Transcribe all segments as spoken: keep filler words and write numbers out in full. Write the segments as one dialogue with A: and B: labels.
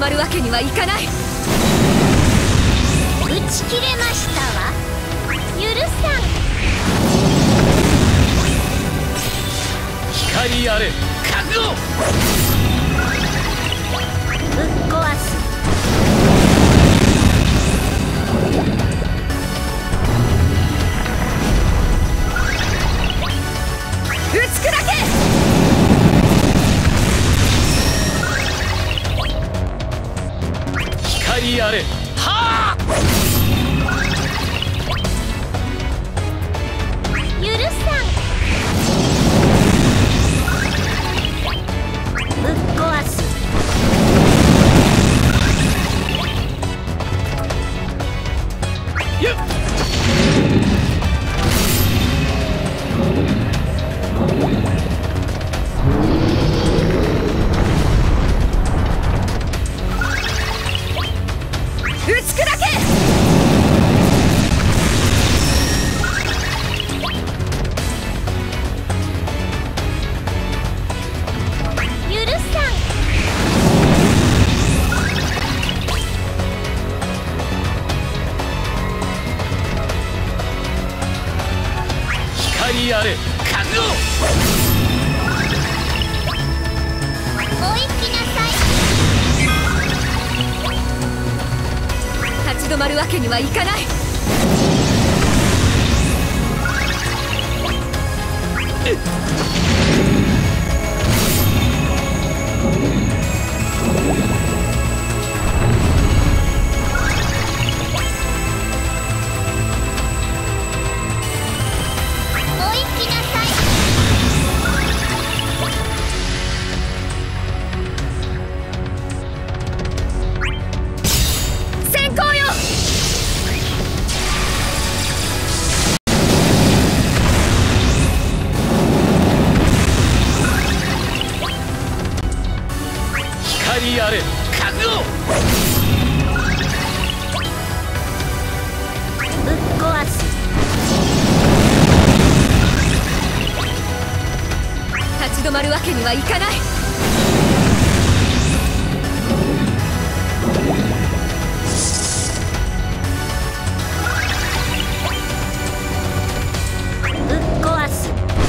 A: まるわけにはいかない。
B: 打ち切れましたわ。許さん。
C: 光あれ覚悟。
B: ぶっ壊す。
A: 打ち砕け。
C: 光あれはあ。
B: 許さん。ぶっ壊す。
C: ゆっ
A: 打ち砕け。
B: 許さん。
C: 光あれ覚悟。
B: お行きなさい。
A: 立ち止まるわけにはいかない。
B: お行きなさい。
A: 先行よ。
C: 光あれ覚悟。
B: ぶっ壊す。
A: 立ち止まるわけにはいかない。
B: ぶっ壊す。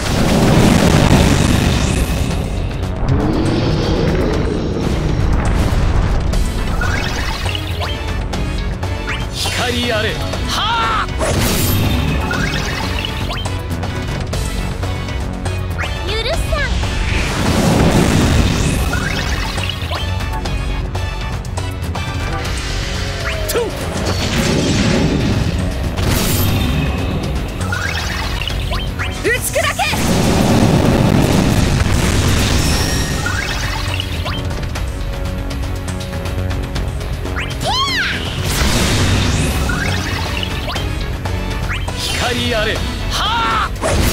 C: 光あれはあ。
B: 許さん。
C: と
A: 打ち砕け。
C: 光あれはあ。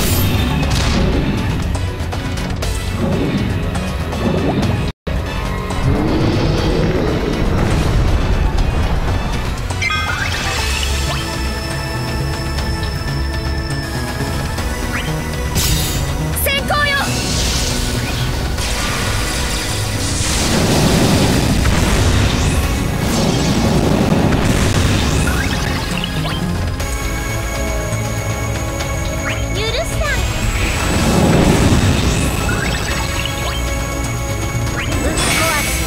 A: 先行よ。
B: 許さん。ぶっ壊す。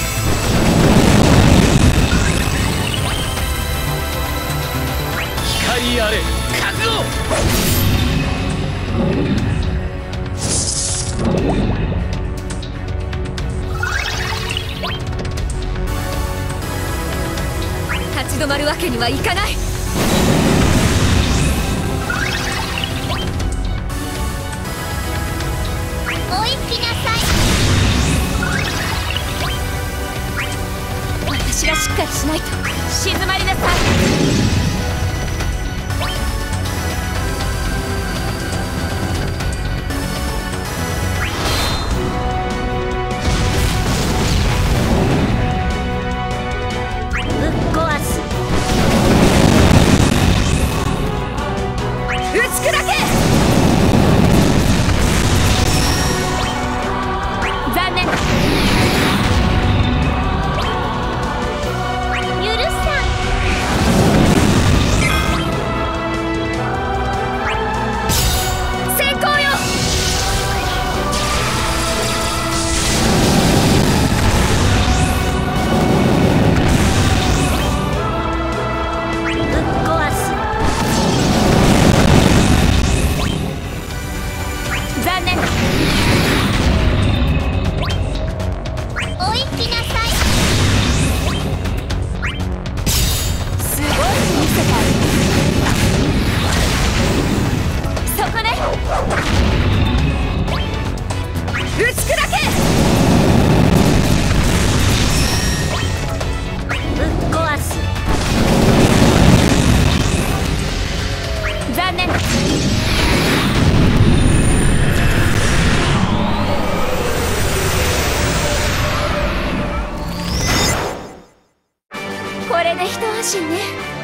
C: 光あれ覚悟。
A: 立ち止まるわけにはいかない。
B: お行きなさい。
A: 私がしっかりしないと。静まりなさい。
B: ぶっ壊す。
A: 打ち砕け。残念。 で一安心ね。